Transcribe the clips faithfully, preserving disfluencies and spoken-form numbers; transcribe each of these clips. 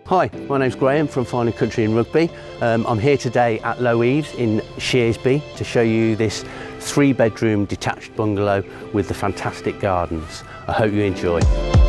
Hi, my name's Graham from Fine and Country in Rugby. Um, I'm here today at Low Eaves in Shearsby to show you this three bedroom detached bungalow with the fantastic gardens. I hope you enjoy.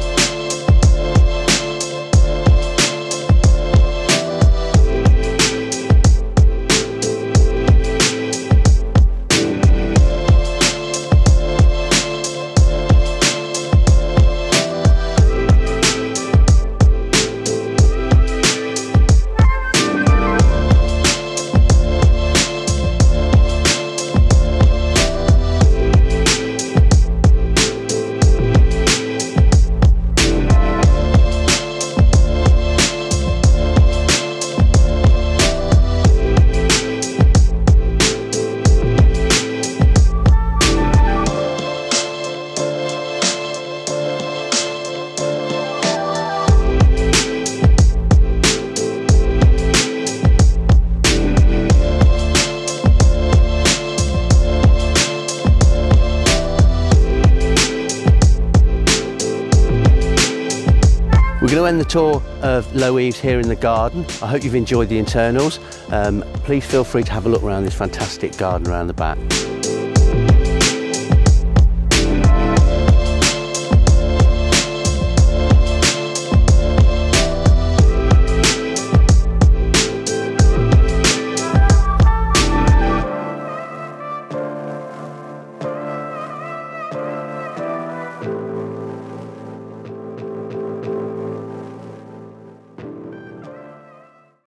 We're going to end the tour of Low Eaves here in the garden. I hope you've enjoyed the internals. Um, please feel free to have a look around this fantastic garden around the back.